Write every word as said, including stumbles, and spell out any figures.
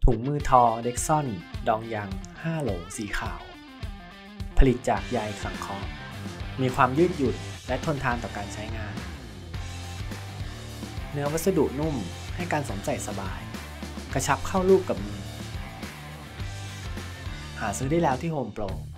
ถุงมือทอเด็กซ่อนดองยังห้าโหลสีขาวผลิตจากใยสังเคราะห์มีความยืดหยุ่นและทนทานต่อการใช้งานเนื้อวัสดุนุ่มให้การสวมใส่สบายกระชับเข้ารูปกับมือหาซื้อได้แล้วที่ Home Pro